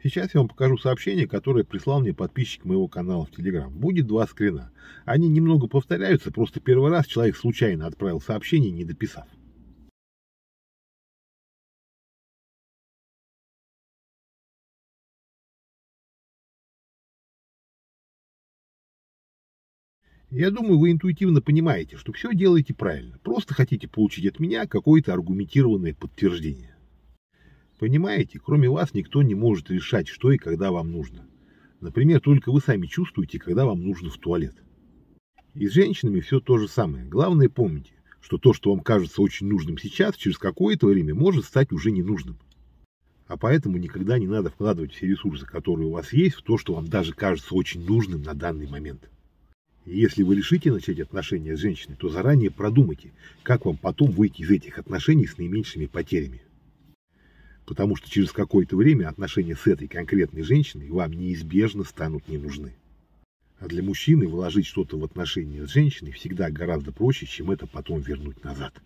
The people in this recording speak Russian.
Сейчас я вам покажу сообщение, которое прислал мне подписчик моего канала в Telegram. Будет два скрина. Они немного повторяются, просто первый раз человек случайно отправил сообщение, не дописав. Я думаю, вы интуитивно понимаете, что все делаете правильно. Просто хотите получить от меня какое-то аргументированное подтверждение. Понимаете, кроме вас никто не может решать, что и когда вам нужно. Например, только вы сами чувствуете, когда вам нужно в туалет. И с женщинами все то же самое. Главное помните, что то, что вам кажется очень нужным сейчас, через какое-то время может стать уже ненужным. А поэтому никогда не надо вкладывать все ресурсы, которые у вас есть, в то, что вам даже кажется очень нужным на данный момент. И если вы решите начать отношения с женщиной, то заранее продумайте, как вам потом выйти из этих отношений с наименьшими потерями. Потому что через какое-то время отношения с этой конкретной женщиной вам неизбежно станут не нужны. А для мужчины вложить что-то в отношения с женщиной всегда гораздо проще, чем это потом вернуть назад.